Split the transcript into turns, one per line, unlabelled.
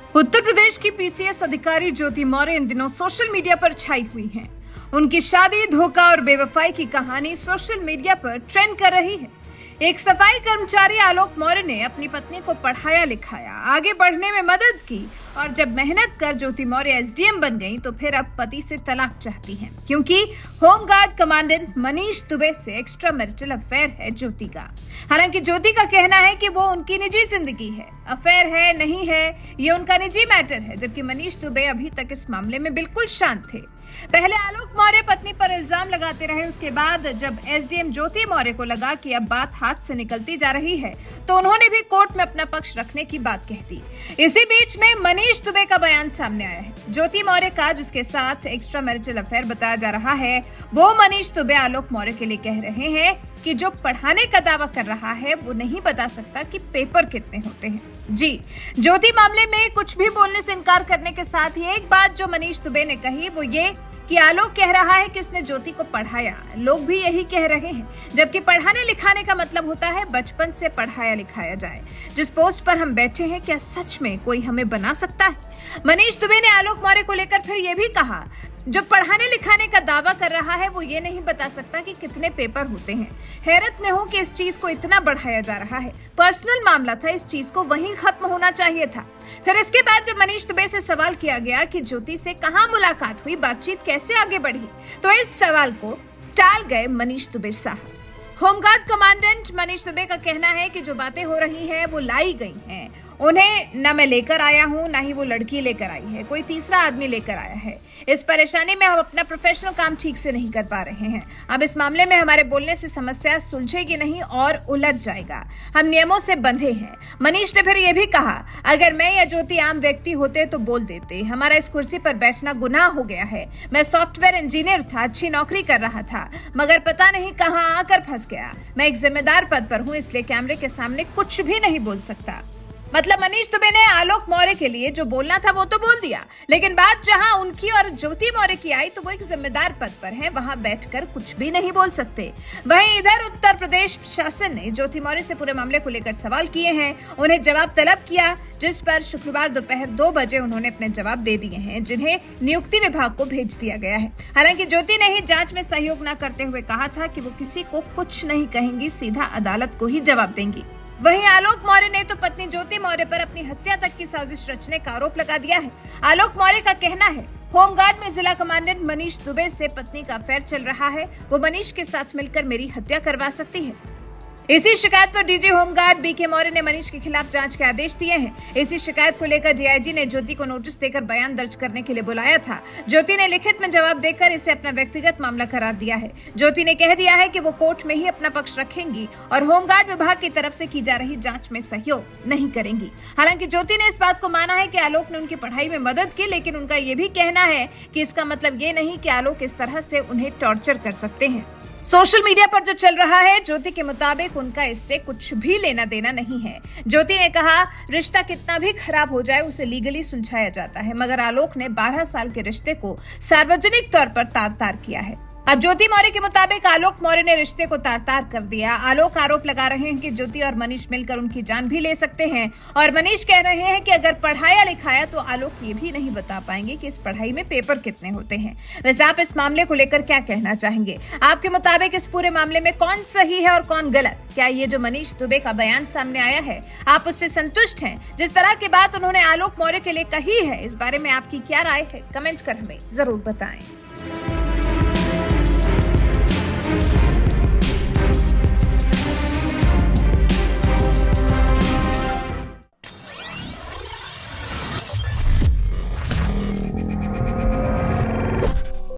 उत्तर प्रदेश की पीसीएस अधिकारी ज्योति मौर्य इन दिनों सोशल मीडिया पर छाई हुई हैं। उनकी शादी, धोखा और बेवफाई की कहानी सोशल मीडिया पर ट्रेंड कर रही है। एक सफाई कर्मचारी आलोक मौर्य ने अपनी पत्नी को पढ़ाया लिखाया, आगे बढ़ने में मदद की और जब मेहनत कर ज्योति मौर्य एसडीएम बन गई तो फिर अब पति से तलाक चाहती हैं, क्योंकि होमगार्ड कमांडेंट मनीष दुबे से एक्स्ट्रा मैरिटल अफेयर है ज्योति का। हालांकि ज्योति का कहना है कि वो उनकी निजी जिंदगी है, अफेयर है नहीं है ये उनका निजी मैटर है, जबकि मनीष दुबे अभी तक इस मामले में बिल्कुल शांत थे। पहले आलोक मौर्य पत्नी पर इल्जाम लगाते रहे, उसके बाद जब एसडीएम ज्योति मौर्य को लगा कि अब बात हाथ से निकलती जा रही है तो उन्होंने भी कोर्ट में अपना पक्ष रखने की बात कह दी। इसी बीच में मनीष दुबे का बयान सामने आया है। ज्योति मौर्य का जिसके साथ एक्स्ट्रा मैरिटल अफेयर बताया जा रहा है, वो मनीष दुबे आलोक मौर्य के लिए कह रहे हैं कि जो पढ़ाने का दावा कर रहा है वो नहीं बता सकता कि पेपर कितने होते हैं। जी, ज्योति मामले में कुछ भी बोलने से इनकार करने के साथ ही एक बात जो मनीष दुबे ने कही वो ये कि आलोक कह रहा है कि उसने ज्योति को पढ़ाया, लोग भी यही कह रहे हैं, जबकि पढ़ाने लिखाने का मतलब होता है बचपन से पढ़ाया लिखाया जाए। जिस पोस्ट पर हम बैठे हैं क्या सच में कोई हमें बना सकता है? मनीष दुबे ने आलोक मौर्य को लेकर फिर यह भी कहा, जो पढ़ाने लिखाने का दावा कर रहा है वो ये नहीं बता सकता कि कितने पेपर होते हैं। हैरत में हूं कि इस चीज को इतना बढ़ाया जा रहा है। पर्सनल मामला था, इस चीज को वहीं खत्म होना चाहिए था। फिर इसके बाद जब मनीष दुबे से सवाल किया गया कि ज्योति से कहां मुलाकात हुई, बातचीत कैसे आगे बढ़ी, तो इस सवाल को टाल गए मनीष दुबे साहब। होमगार्ड कमांडेंट मनीष दुबे का कहना है कि जो बातें हो रही हैं वो लाई गई हैं। उन्हें न मैं लेकर आया हूं, ना ही वो लड़की लेकर आई है, कोई तीसरा आदमी लेकर आया है। इस परेशानी में हम अपना प्रोफेशनल काम ठीक से नहीं कर पा रहे हैं। अब इस मामले में हमारे बोलने से समस्या सुलझेगी नहीं और उलझ जाएगा। हम नियमों से बंधे हैं। मनीष ने फिर यह भी कहा, अगर मैं या ज्योति आम व्यक्ति होते तो बोल देते। हमारा इस कुर्सी पर बैठना गुनाह हो गया है। मैं सॉफ्टवेयर इंजीनियर था, अच्छी नौकरी कर रहा था, मगर पता नहीं कहां आकर फंस गया। मैं एक जिम्मेदार पद पर हूं, इसलिए कैमरे के सामने कुछ भी नहीं बोल सकता। मतलब मनीष दुबे ने आलोक मौर्य के लिए जो बोलना था वो तो बोल दिया, लेकिन बात जहां उनकी और ज्योति मौर्य की आई तो वो एक जिम्मेदार पद पर है, वहां बैठकर कुछ भी नहीं बोल सकते। वहीं इधर उत्तर प्रदेश शासन ने ज्योति मौर्य से पूरे मामले को लेकर सवाल किए हैं, उन्हें जवाब तलब किया, जिस पर शुक्रवार दोपहर 2 बजे उन्होंने अपने जवाब दे दिए हैं, जिन्हें नियुक्ति विभाग को भेज दिया गया है। हालांकि ज्योति ने ही जांच में सहयोग न करते हुए कहा था कि वो किसी को कुछ नहीं कहेंगी, सीधा अदालत को ही जवाब देंगी। वहीं आलोक मौर्य ने तो पत्नी ज्योति मौर्य पर अपनी हत्या तक की साजिश रचने का आरोप लगा दिया है। आलोक मौर्य का कहना है, होमगार्ड में जिला कमांडेंट मनीष दुबे से पत्नी का अफेयर चल रहा है, वो मनीष के साथ मिलकर मेरी हत्या करवा सकती है। इसी शिकायत पर डीजी होमगार्ड बीके मौर्य ने मनीष के खिलाफ जांच के आदेश दिए हैं। इसी शिकायत को लेकर डीआईजी ने ज्योति को नोटिस देकर बयान दर्ज करने के लिए बुलाया था। ज्योति ने लिखित में जवाब देकर इसे अपना व्यक्तिगत मामला करार दिया है। ज्योति ने कह दिया है कि वो कोर्ट में ही अपना पक्ष रखेंगी और होमगार्ड विभाग की तरफ से की जा रही जांच में सहयोग नहीं करेंगी। हालांकि ज्योति ने इस बात को माना है कि आलोक ने उनकी पढ़ाई में मदद की, लेकिन उनका ये भी कहना है कि इसका मतलब ये नहीं कि आलोक इस तरह से उन्हें टॉर्चर कर सकते हैं। सोशल मीडिया पर जो चल रहा है, ज्योति के मुताबिक उनका इससे कुछ भी लेना देना नहीं है। ज्योति ने कहा, रिश्ता कितना भी खराब हो जाए उसे लीगली सुलझाया जाता है, मगर आलोक ने 12 साल के रिश्ते को सार्वजनिक तौर पर तार-तार किया है। अब ज्योति मौर्य के मुताबिक आलोक मौर्य ने रिश्ते को तार-तार कर दिया। आलोक आरोप लगा रहे हैं कि ज्योति और मनीष मिलकर उनकी जान भी ले सकते हैं और मनीष कह रहे हैं कि अगर पढ़ाया लिखाया तो आलोक ये भी नहीं बता पाएंगे कि इस पढ़ाई में पेपर कितने होते हैं। वैसे आप इस मामले को लेकर क्या कहना चाहेंगे? आपके मुताबिक इस पूरे मामले में कौन सही है और कौन गलत? क्या ये जो मनीष दुबे का बयान सामने आया है आप उससे संतुष्ट हैं? जिस तरह की बात उन्होंने आलोक मौर्य के लिए कही है, इस बारे में आपकी क्या राय है? कमेंट कर हमें जरूर बताएं।